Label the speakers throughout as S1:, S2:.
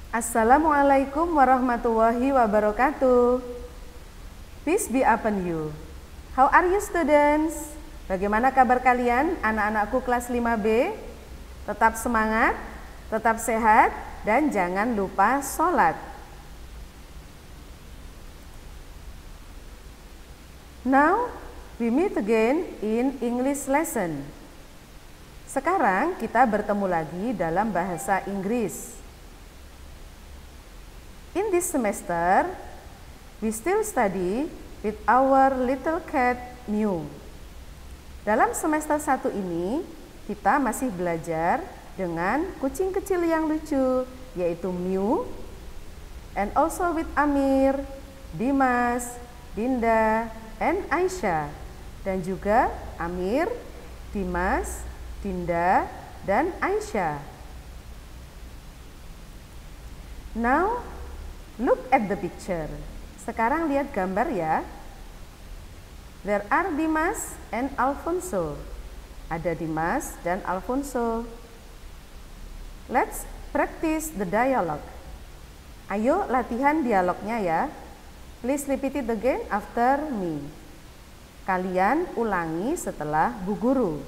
S1: Assalamualaikum warahmatullahi wabarakatuh. Peace be upon you. How are you students? Bagaimana kabar kalian anak-anakku kelas 5B? Tetap semangat, tetap sehat, dan jangan lupa sholat. Now we meet again in English lesson. Sekarang kita bertemu lagi dalam bahasa Inggris. In this semester, we still study with our little cat Mew. Dalam semester 1 ini, kita masih belajar dengan kucing kecil yang lucu, yaitu Mew, and also with Amir, Dimas, Dinda, and Aisyah. Dan juga Amir, Dimas, Dinda, dan Aisyah. Now, look at the picture. Sekarang lihat gambar ya. There are Dimas and Alfonso. Ada Dimas dan Alfonso. Let's practice the dialogue. Ayo latihan dialognya ya. Please repeat it again after me. Kalian ulangi setelah Bu Guru.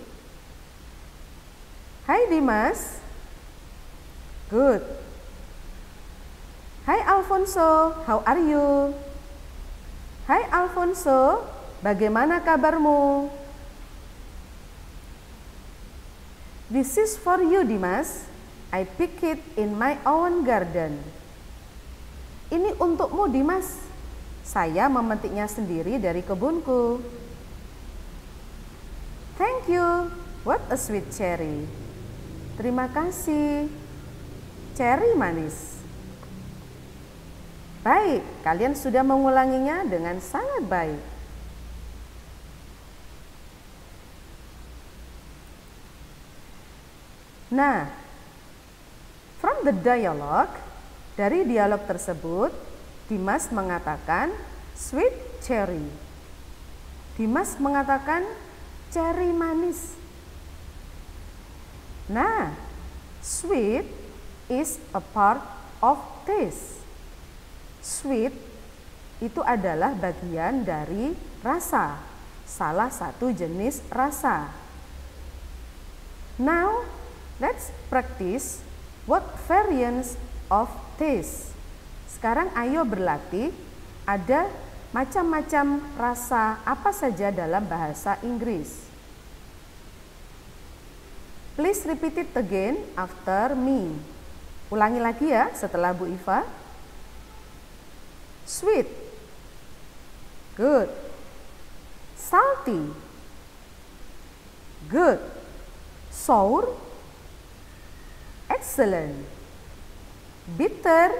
S1: Hai Dimas. Good. Hai Alfonso, how are you? Hai Alfonso, bagaimana kabarmu? This is for you Dimas. I pick it in my own garden. Ini untukmu Dimas. Saya memetiknya sendiri dari kebunku. Thank you. What a sweet cherry. Terima kasih. Cherry manis. Baik, kalian sudah mengulanginya dengan sangat baik. Nah, from the dialogue, dari dialog tersebut, Dimas mengatakan sweet cherry. Dimas mengatakan cherry manis. Nah, sweet is a part of taste. Sweet itu adalah bagian dari rasa, salah satu jenis rasa. Now, let's practice what variants of taste. Sekarang ayo berlatih, ada macam-macam rasa apa saja dalam bahasa Inggris. Please repeat it again after me. Ulangi lagi ya setelah Bu Iva. Sweet. Good. Salty. Good. Sour. Excellent. Bitter.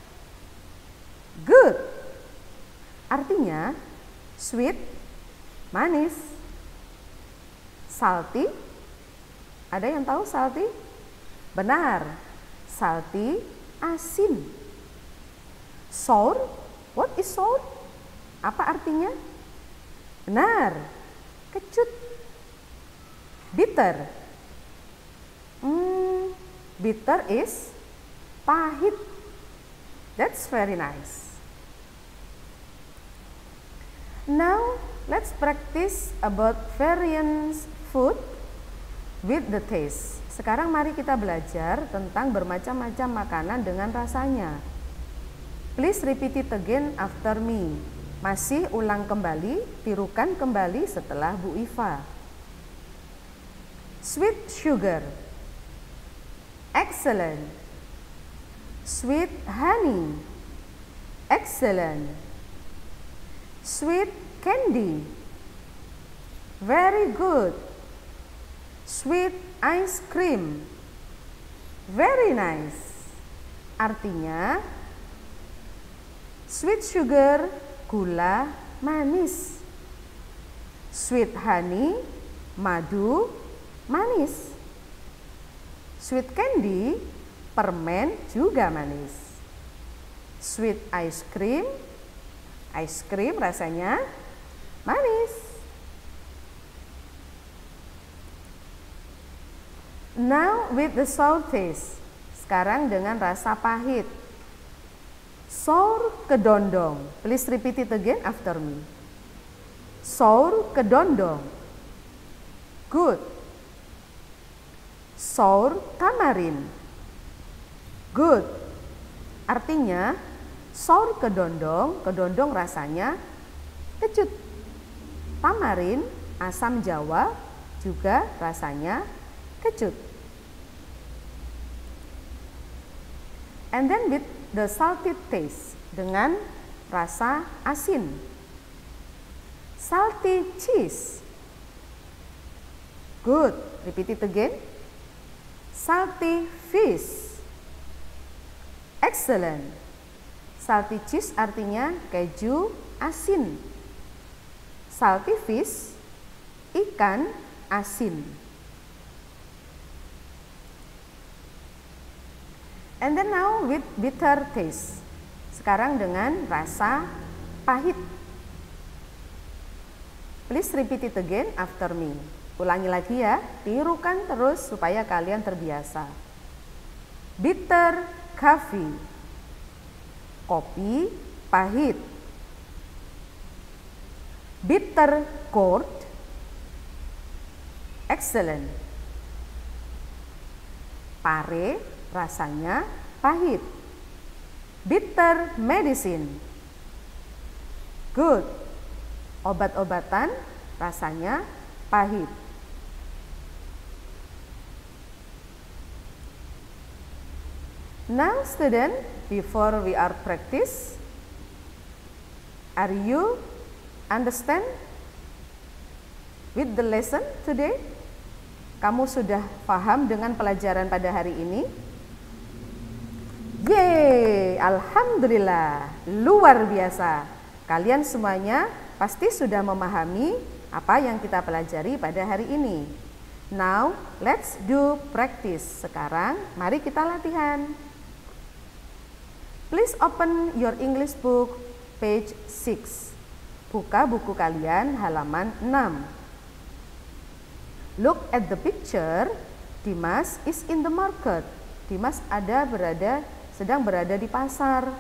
S1: Good. Artinya sweet, manis. Salty. Ada yang tahu salty? Benar. Salty, asin. Sour. What is sour? Apa artinya? Benar, kecut. Bitter. Bitter is pahit. That's very nice. Now, let's practice about various food with the taste. Sekarang mari kita belajar tentang bermacam-macam makanan dengan rasanya. Please repeat it again after me. Masih ulang kembali, tirukan kembali setelah Bu Iva. Sweet sugar. Excellent. Sweet honey. Excellent. Sweet candy. Very good. Sweet ice cream. Very nice. Artinya, sweet sugar, gula manis. Sweet honey, madu manis. Sweet candy, permen juga manis. Sweet ice cream rasanya manis. Now with the sour taste. Sekarang dengan rasa pahit. Saur kedondong. Please repeat it again after me. Saur kedondong. Good. Saur tamarin. Good. Artinya, saur kedondong, kedondong rasanya kecut. Tamarin, asam Jawa, juga rasanya kecut. And then with the salty taste, dengan rasa asin. Salty cheese. Good. Repeat it again. Salty fish. Excellent. Salty cheese artinya keju asin. Salty fish, ikan asin. And then now with bitter taste. Sekarang dengan rasa pahit. Please repeat it again after me. Ulangi lagi ya, tirukan terus supaya kalian terbiasa. Bitter coffee. Kopi pahit. Bitter gourd. Excellent. Pare rasanya pahit. Bitter medicine. Good. Obat-obatan rasanya pahit. Now student, before we are practice, are you understand with the lesson today? Kamu sudah paham dengan pelajaran pada hari ini? Yeay, alhamdulillah, luar biasa. Kalian semuanya pasti sudah memahami apa yang kita pelajari pada hari ini. Now, let's do practice. Sekarang, mari kita latihan. Please open your English book, page 6. Buka buku kalian halaman 6. Look at the picture. Dimas is in the market. Dimas sedang berada di pasar.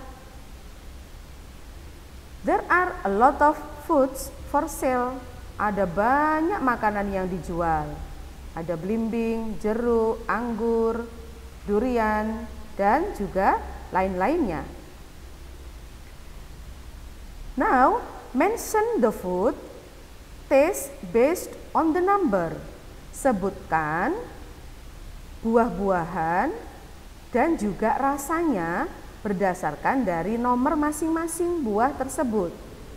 S1: There are a lot of foods for sale. Ada banyak makanan yang dijual. Ada belimbing, jeruk, anggur, durian, dan juga lain-lainnya. Now, mention the food, taste based on the number. Sebutkan buah-buahan dan juga rasanya berdasarkan dari nomor masing-masing buah tersebut.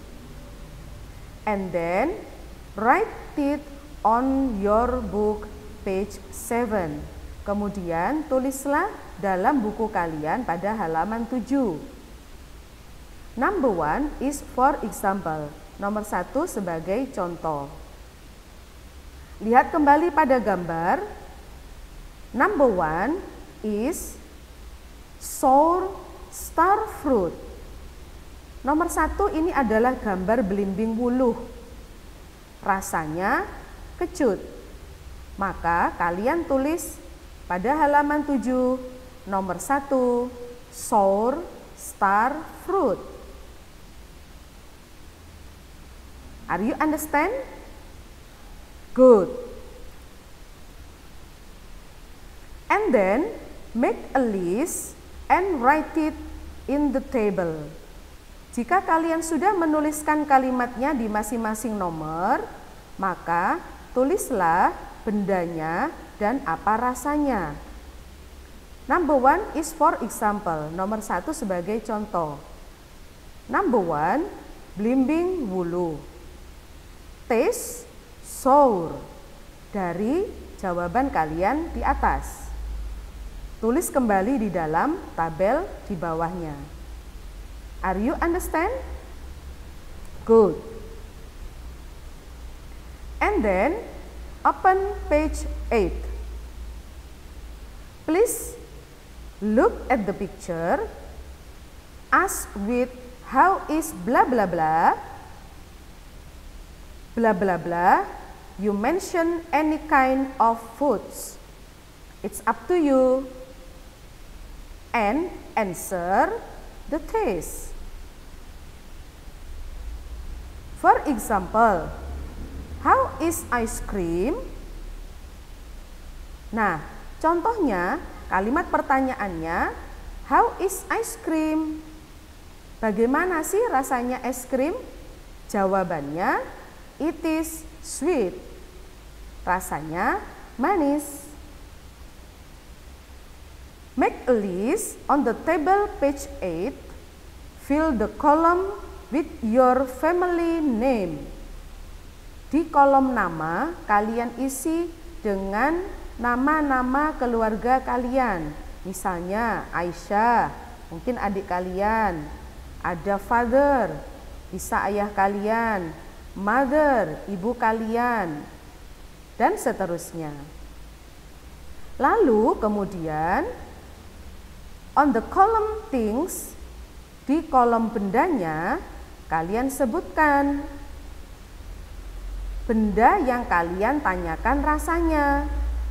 S1: And then, write it on your book, page 7. Kemudian tulislah dalam buku kalian pada halaman 7. Number 1 is for example. Nomor 1 sebagai contoh. Lihat kembali pada gambar. Number 1 is sour star fruit. Nomor 1 ini adalah gambar belimbing wuluh. Rasanya kecut. Maka kalian tulis pada halaman 7, nomor 1, sour star fruit. Are you understand? Good. And then make a list and write it in the table. Jika kalian sudah menuliskan kalimatnya di masing-masing nomor, maka tulislah bendanya dan apa rasanya. Number 1 is for example. Nomor 1 sebagai contoh. Number 1, belimbing wuluh. Taste sour. Dari jawaban kalian di atas. Tulis kembali di dalam tabel di bawahnya. Are you understand? Good. And then open page 8. Please look at the picture. Ask with how is blah blah blah. Blah blah blah. You mention any kind of foods. It's up to you. And answer the taste. For example, how is ice cream? Nah, contohnya kalimat pertanyaannya, how is ice cream? Bagaimana sih rasanya es krim? Jawabannya, it is sweet. Rasanya manis. Make a list on the table page 8. Fill the column with your family name. Di kolom nama, kalian isi dengan nama-nama keluarga kalian. Misalnya Aisyah, mungkin adik kalian. Ada father, bisa ayah kalian. Mother, ibu kalian. Dan seterusnya. Lalu kemudian, on the column things, di kolom bendanya, kalian sebutkan benda yang kalian tanyakan rasanya.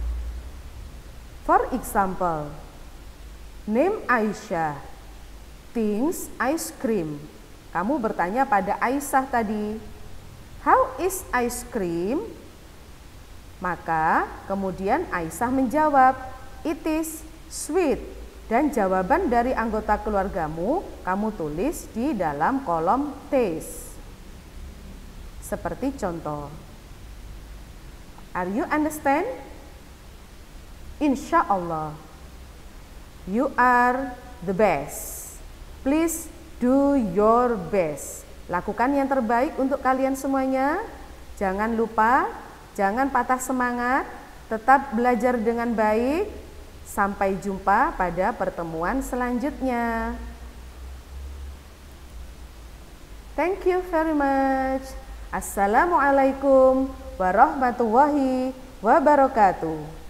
S1: For example, name Aisyah, things ice cream. Kamu bertanya pada Aisyah tadi, how is ice cream? Maka kemudian Aisyah menjawab, it is sweet. Dan jawaban dari anggota keluargamu kamu tulis di dalam kolom taste. Seperti contoh. Are you understand? Insya Allah. You are the best. Please do your best. Lakukan yang terbaik untuk kalian semuanya. Jangan lupa, jangan patah semangat. Tetap belajar dengan baik. Sampai jumpa pada pertemuan selanjutnya. Thank you very much. Assalamualaikum warahmatullahi wabarakatuh.